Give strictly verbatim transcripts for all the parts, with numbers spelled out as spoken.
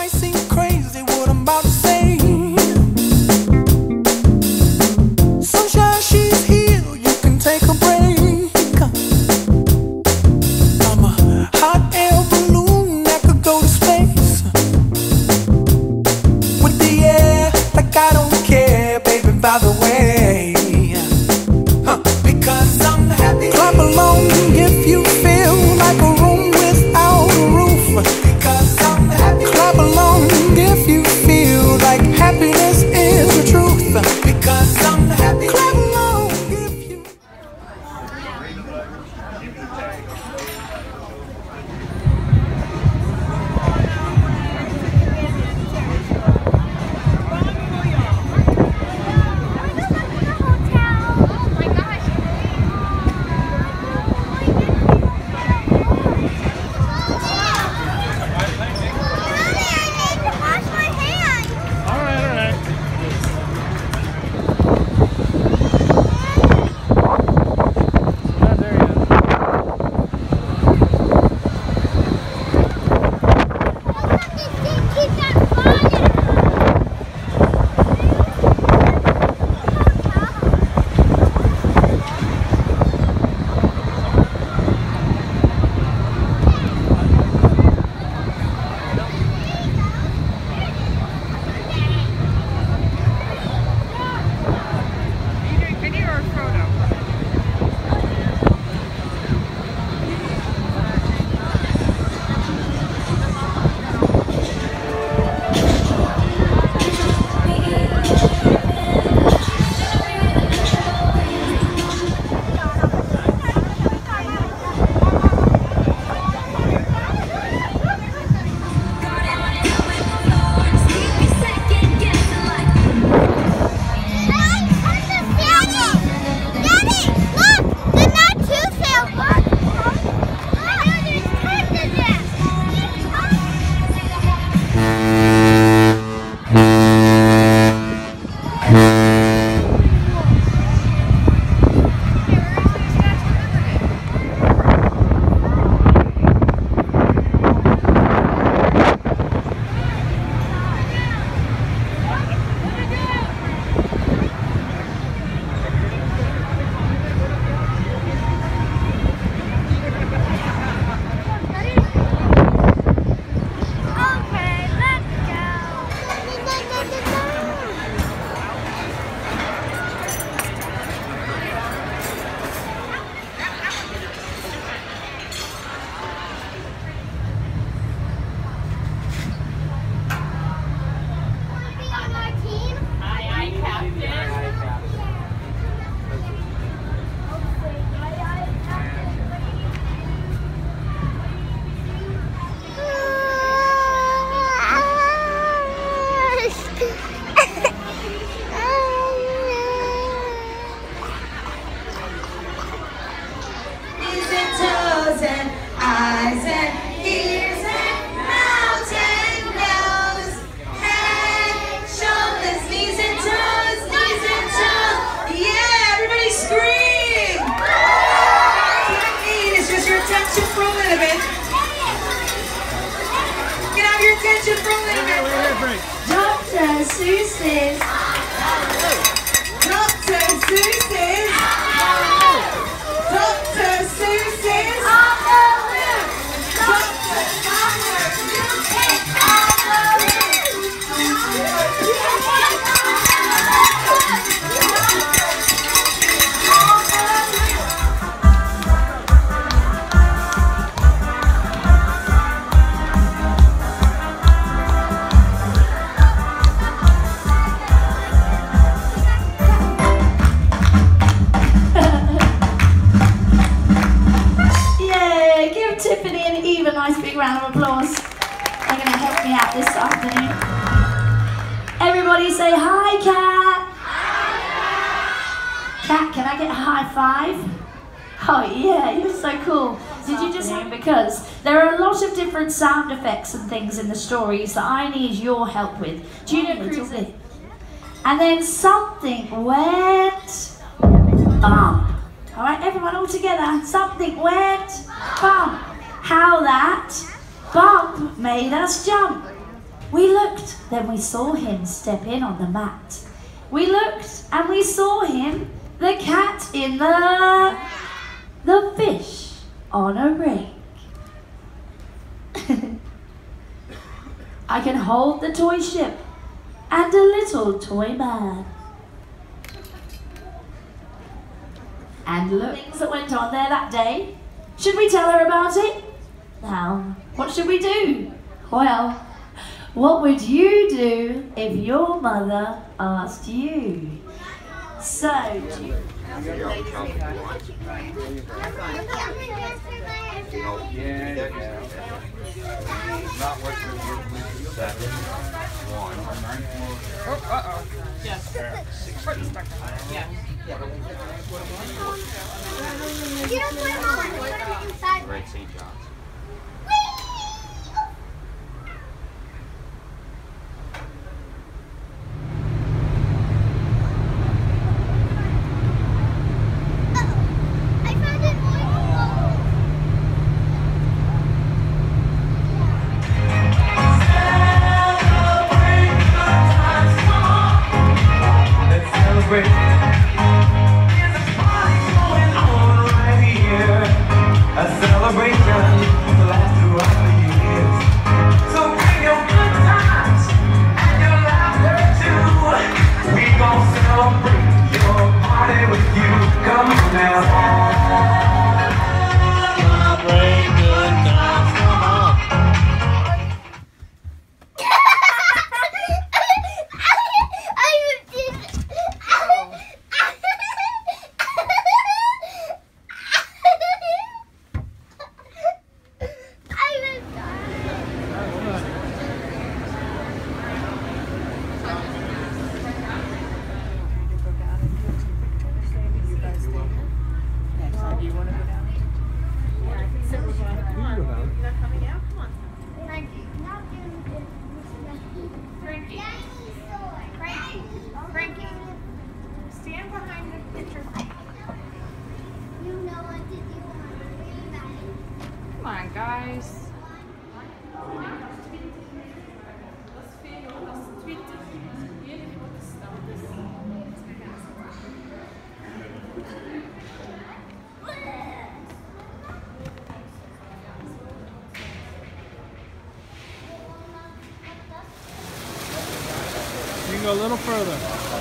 might seem crazy what I'm about to say. Sunshine, she's here, you can take a break. I'm a hot air balloon that could go to space. With the air, like I don't care, baby, by the way. Huh. Because I'm happy. Clap along if you feel like a room without a roof. Because I'm happy. Clap along if you feel like happiness is the truth. Because I'm happy. Clap along if you. Doctor Seuss's. Doctor Seuss's. Doctor Seuss's. Nice big round of applause. They're going to help me out this afternoon. Everybody say hi, Cat. Hi, Cat, can I get a high five? Oh yeah, you're so cool. Did you just have, because there are a lot of different sound effects and things in the stories that I need your help with. Do you know Cruzy? And then something went bump. All right, everyone all together. Something went bump. How that bump made us jump. We looked, then we saw him step in on the mat. We looked and we saw him, the cat in the... the fish on a ring. I can hold the toy ship and a little toy man. And look, things that went on there that day. Should we tell her about it? Now, what should we do? Well, what would you do if your mother asked you? So, do you... Not what you're seven, one, oh, uh-oh. Yes. Yeah. You don't put them on. Put them inside. Great Saint John's. Come on, guys. You can go a little further.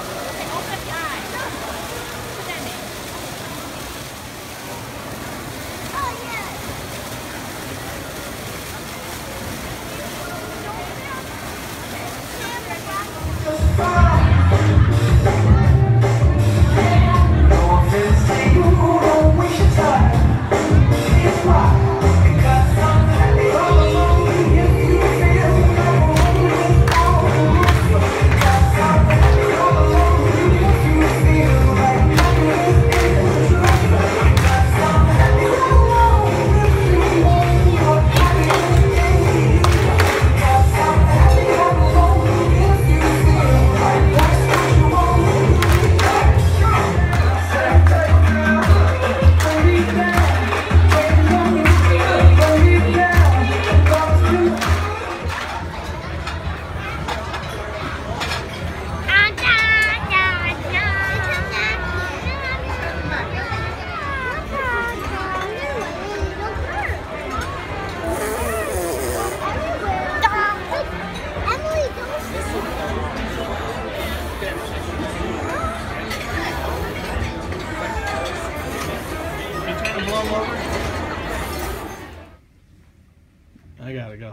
I gotta go.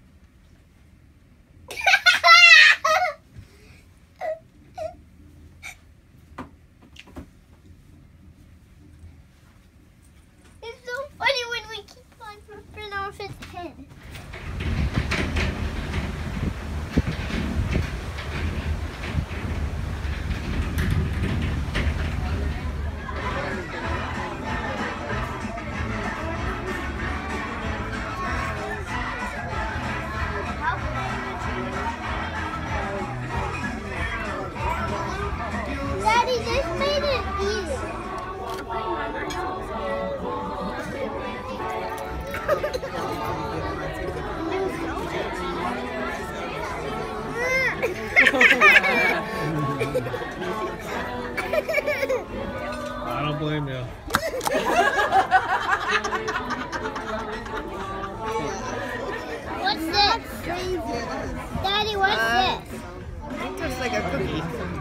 It's so funny when we keep on ripping off his head. crazy. Daddy, what's Uh, this? It looks like a cookie.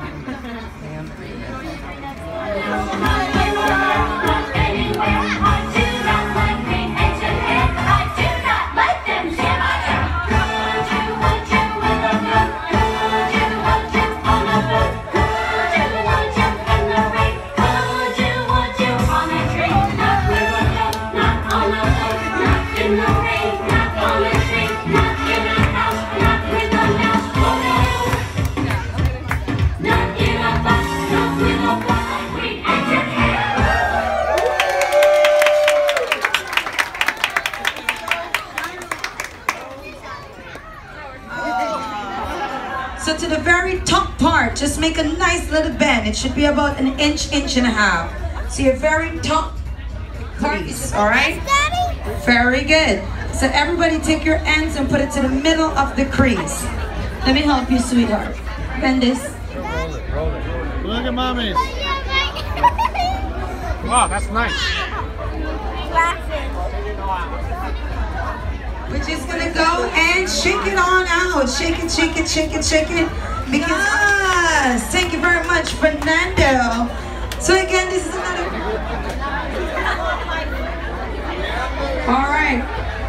So to the very top part, just make a nice little bend. It should be about an inch, inch and a half. So your very top part is, all right? Very good. So everybody take your ends and put it to the middle of the crease. Let me help you, sweetheart. Bend this. Roll it, roll it. Look at mommy. Wow, that's nice. We're just gonna go and shake it on out. Shake it, shake it, shake it, shake it. Because, yes, thank you very much, Fernando. So again, this is another. All right.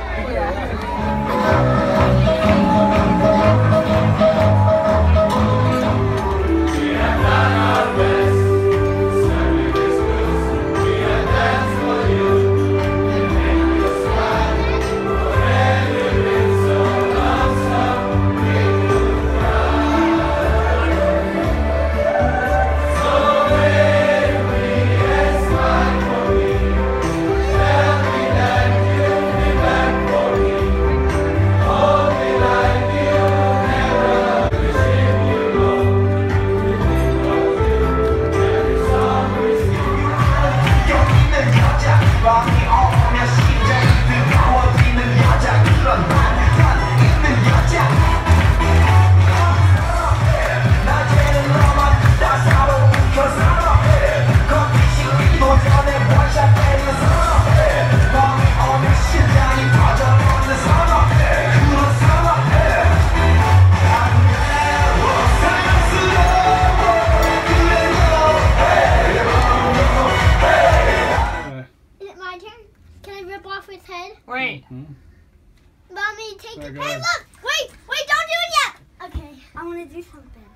Wait. Mm-hmm. Mommy, take Okay, it. go Hey, ahead. look! Wait, wait, don't do it yet! Okay, I want to do something.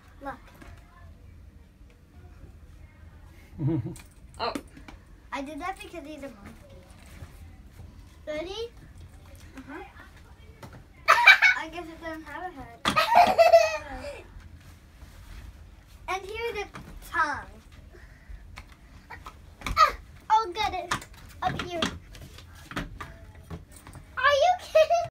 Look. Oh. I did that because he's a monkey. Ready? Uh-huh. I guess it doesn't have a head. And here's the tongue.